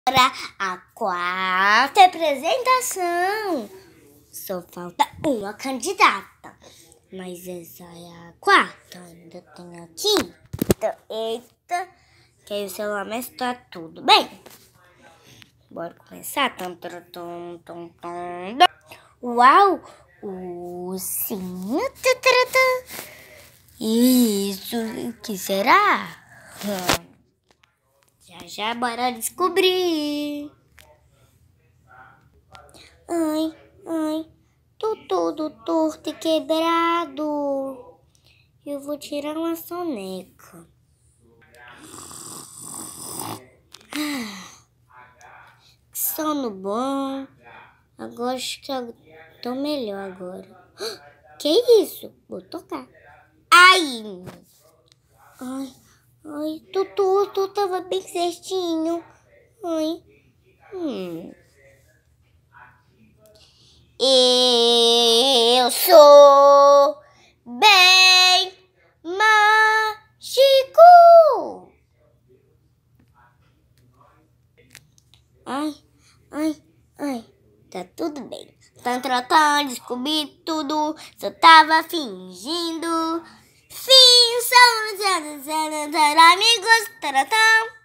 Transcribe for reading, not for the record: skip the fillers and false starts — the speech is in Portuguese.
Para a quarta apresentação. Só falta uma candidata, mas essa é a quarta. Ainda tem a quinta. Eita, que aí o celular mas tá tudo bem. Bora começar. Uau, o ursinho. Isso, o que será? Já bora descobrir. Ai, tô todo torto e quebrado. Eu vou tirar uma soneca. Que sono bom. Agora acho que eu tô melhor agora. Que isso? Vou tocar. Ai, tô torto, tava bem certinho. Eu sou bem mágico. Ai, tá tudo bem. Descobri tudo, só tava fingindo. Fim, são amigos, taratão.